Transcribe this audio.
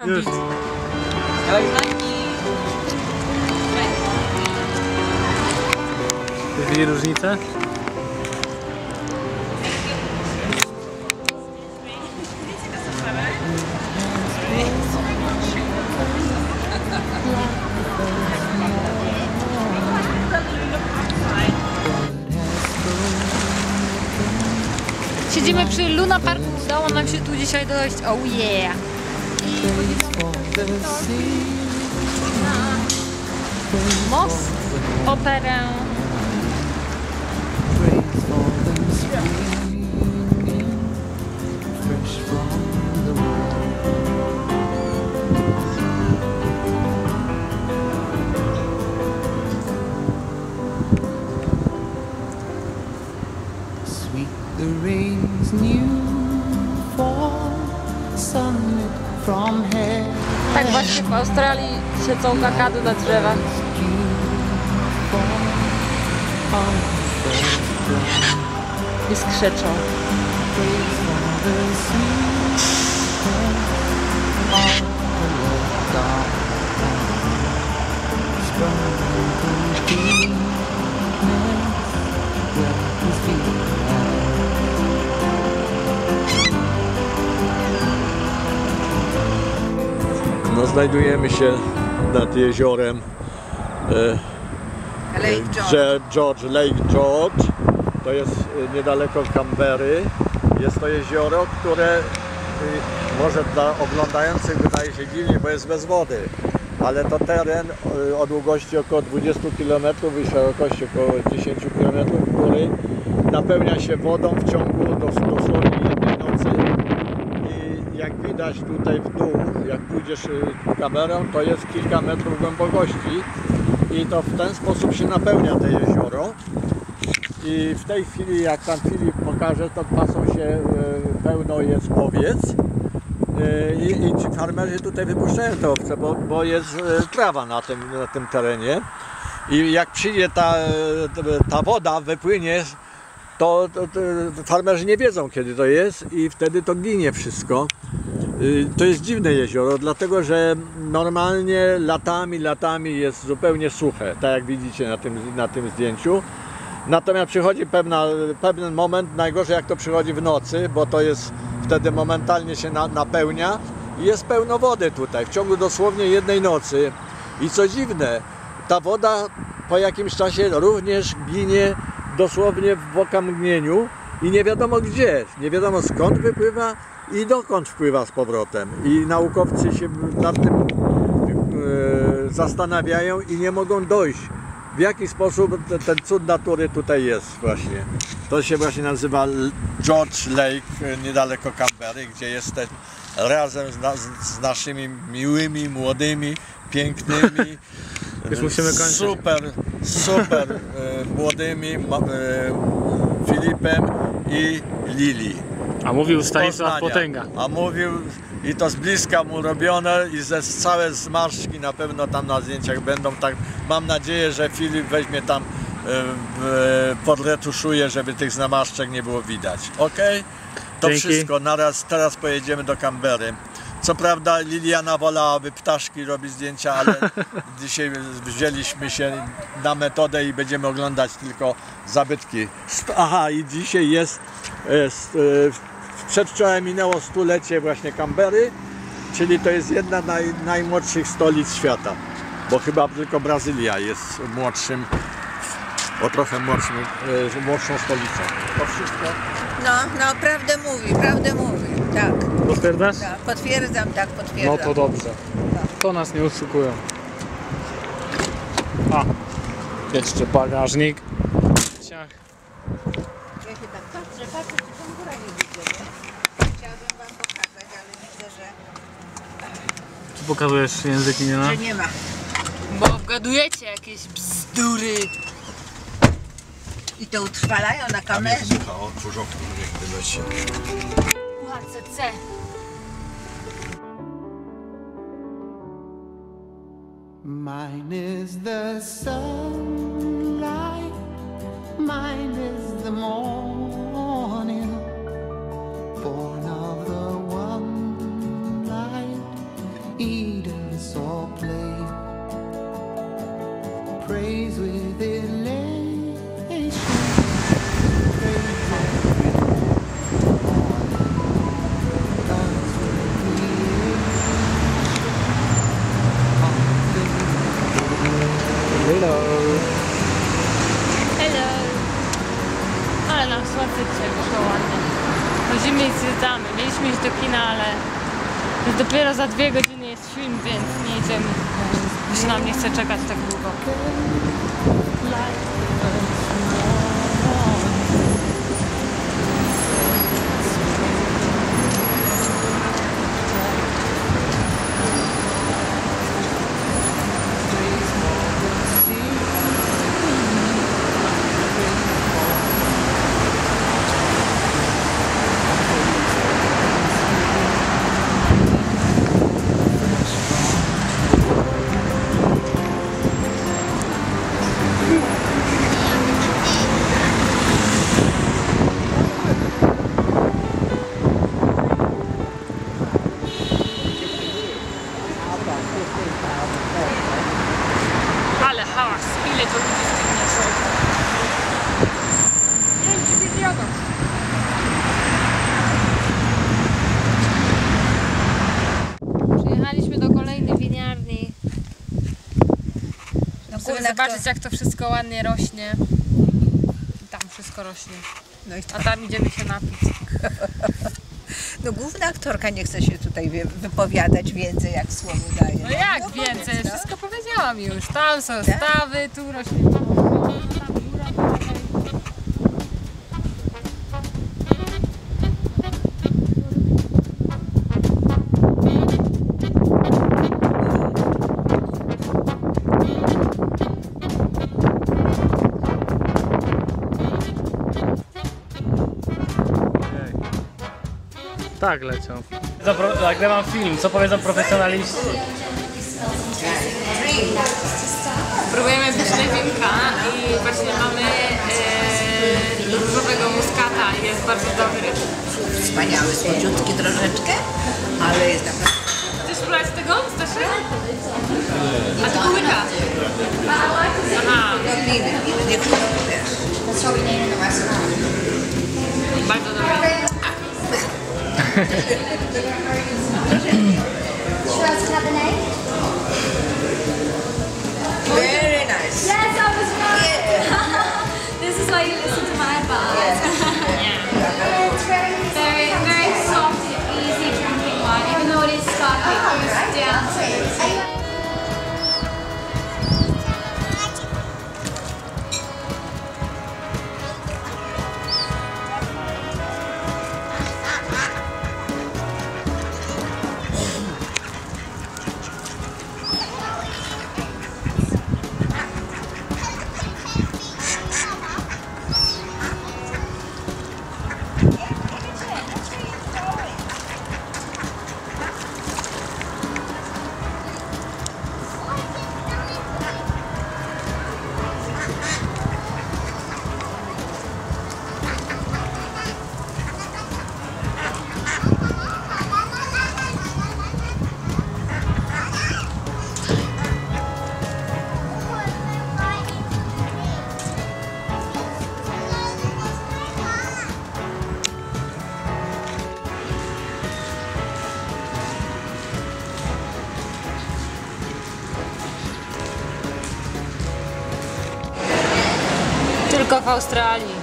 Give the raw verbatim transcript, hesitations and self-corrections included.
Już. Widzieli różnicę? Siedzimy przy Luna Parku, udało nam się tu dzisiaj dojść, oh yeah! I na most, operę. The rain's new fall, sunlit from heaven. Tak właśnie w Australii siedzą kakady na drzewach. I skrzeczą. No, znajdujemy się nad jeziorem e, Lake George. George, Lake George. To jest niedaleko Canberry. Jest to jezioro, które y, może dla oglądających wydaje się dziwnie, bo jest bez wody. Ale to teren y, o długości około dwudziestu kilometrów i szerokości około dziesięciu kilometrów, który napełnia się wodą w ciągu dos, dosłownie jednej nocy. I jak widać tutaj w dół, jak pójdziesz kamerą, to jest kilka metrów głębokości i to w ten sposób się napełnia to jezioro. I w tej chwili, jak pan Filip pokaże, to pasą się pełno jest owiec i, i ci farmerzy tutaj wypuszczają te owce, bo, bo jest trawa na tym, na tym terenie i jak przyjdzie ta, ta woda, wypłynie, to, to, to farmerzy nie wiedzą, kiedy to jest i wtedy to ginie wszystko. To jest dziwne jezioro, dlatego że normalnie latami, latami jest zupełnie suche, tak jak widzicie na tym, na tym zdjęciu. Natomiast przychodzi pewna, pewien moment, najgorzej jak to przychodzi w nocy, bo to jest wtedy momentalnie się na, napełnia i jest pełno wody tutaj w ciągu dosłownie jednej nocy. I co dziwne, ta woda po jakimś czasie również ginie dosłownie w okamgnieniu i nie wiadomo gdzie, nie wiadomo skąd wypływa i dokąd wpływa z powrotem. I naukowcy się nad tym yy, zastanawiają i nie mogą dojść, w jaki sposób ten cud natury tutaj jest właśnie. To się właśnie nazywa George Lake, niedaleko Canberry, gdzie jestem razem z, na, z naszymi miłymi, młodymi, pięknymi, Już musimy kończyć. super, super e, młodymi e, Filipem i Lili. A mówił Z Stanisław Poznania. Potęga. A mówił, i to z bliska mu robione i ze całe zmarszczki na pewno tam na zdjęciach będą. Tak, mam nadzieję, że Filip weźmie tam, e, e, podretuszuje, żeby tych zmarszczek nie było widać. Ok? To Dzięki. wszystko. Naraz, teraz pojedziemy do Canberry. Co prawda Liliana wolałaby ptaszki robić zdjęcia, ale dzisiaj wzięliśmy się na metodę i będziemy oglądać tylko zabytki. Aha, i dzisiaj jest, jest przedwczoraj minęło stulecie właśnie Canberry, czyli to jest jedna z naj, najmłodszych stolic świata, bo chyba tylko Brazylia jest młodszym, o trochę młodszym, młodszą stolicą. To wszystko. No, no, prawdę mówi, prawdę mówi, tak. Potwierdzasz? tak. Potwierdzam, tak, potwierdzam. No to dobrze. To nas nie oszukują. A, jeszcze bagażnik. Ciach. Ja się tak patrzę, patrzę, czy tam góra nie widzę, nie? Chciałabym wam pokazać, ale widzę, że, Czy pokazujesz języki, nie ma? że nie ma. Bo wgadujecie jakieś bzdury. I to utrwalają na kamerze. Otwórz okno, niech wyleci. U H C C. Mine is the sunlight, mine is the morning, born of the one light eat us or play. Praise with elation. Praise every morning. God's creation. Hello. Hello! Ale nam słońce dzisiaj wyszło ładnie. Chodzimy i zwiedzamy. Mieliśmy iść do kina, ale już dopiero za dwie godziny jest film, więc nie idziemy. Już się nam nie chce czekać tak długo. Ale hałas, ile to ludzi z tym nie szło. Pięć milionów. Przyjechaliśmy do kolejnej winiarni. No, Chcemy główna zobaczyć, aktor- jak to wszystko ładnie rośnie. I tam wszystko rośnie. No, i A tam idziemy się napić. no główna aktorka nie chce się tutaj wie- wypowiadać więcej, jak słowo daje. No jak no, więcej? powiedz, no. Wszystko powiedziałam już. Tam są Tak? stawy, tu rośnie tam góra, tutaj. Tak leciał. Zapro- nagrywam film, co powiedzą profesjonaliści? Próbujemy pyszne winka i właśnie mamy e, różowego muskata i jest bardzo dobry. Wspaniały, słodziutki troszeczkę, ale jest naprawdę... Chcesz spróbować tego, Staszek? A tylko łyka. Aha, No gliny, gliny, nie chcę, wiesz. bardzo dobry. Very nice. Yes, I was right. This is why you listen to my advice. It's very, very, very soft, easy drinking wine, even though it is sparkling. It goes down to Tylko w Australii.